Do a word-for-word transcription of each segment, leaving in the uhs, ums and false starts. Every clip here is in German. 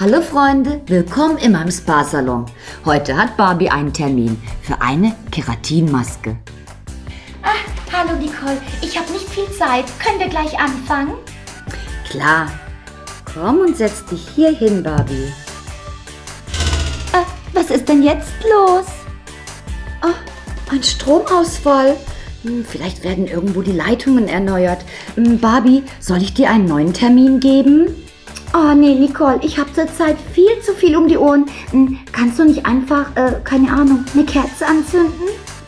Hallo Freunde, willkommen in meinem Spa-Salon. Heute hat Barbie einen Termin für eine Keratinmaske. Ach, hallo Nicole, ich habe nicht viel Zeit. Können wir gleich anfangen? Klar. Komm und setz dich hier hin, Barbie. Äh, was ist denn jetzt los? Oh, ein Stromausfall. Hm, vielleicht werden irgendwo die Leitungen erneuert. Hm, Barbie, soll ich dir einen neuen Termin geben? Oh nee, Nicole, ich habe zurzeit viel zu viel um die Ohren. Hm, kannst du nicht einfach, äh, keine Ahnung, eine Kerze anzünden?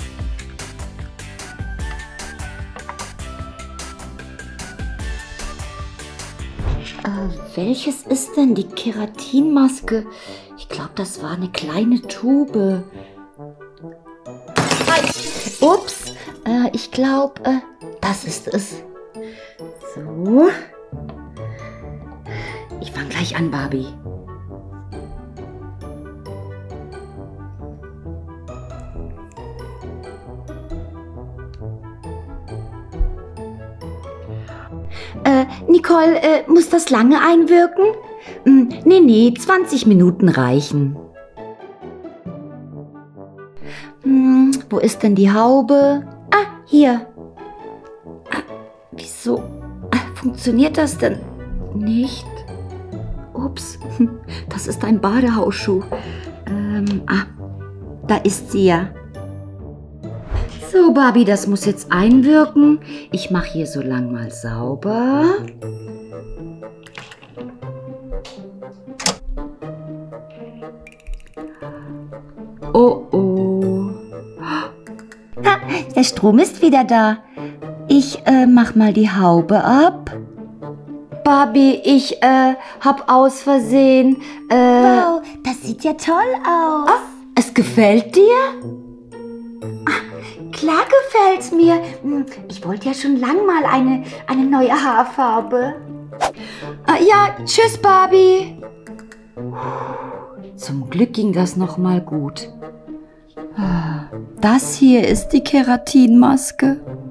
Äh, welches ist denn die Keratinmaske? Ich glaube, das war eine kleine Tube. Ups, äh, ich glaube, äh, das ist es. So. Ich fange gleich an, Barbie. Äh, Nicole, äh, muss das lange einwirken? Hm, nee, nee, zwanzig Minuten reichen. Hm, wo ist denn die Haube? Ah, hier. Ah, wieso ah, funktioniert das denn nicht? Ups, das ist ein Badehausschuh. Ähm, ah, da ist sie ja. So, Barbie, das muss jetzt einwirken. Ich mache hier so lang mal sauber. Oh, oh. Ha, der Strom ist wieder da. Ich äh, mach mal die Haube ab. Barbie, ich äh, hab aus Versehen. Äh, Wow, das sieht ja toll aus. Ah, es gefällt dir? Klar gefällt's mir. Hm, Ich wollte ja schon lang mal eine, eine neue Haarfarbe. Ah, ja, tschüss, Barbie. Zum Glück ging das noch mal gut. Das hier ist die Keratinmaske.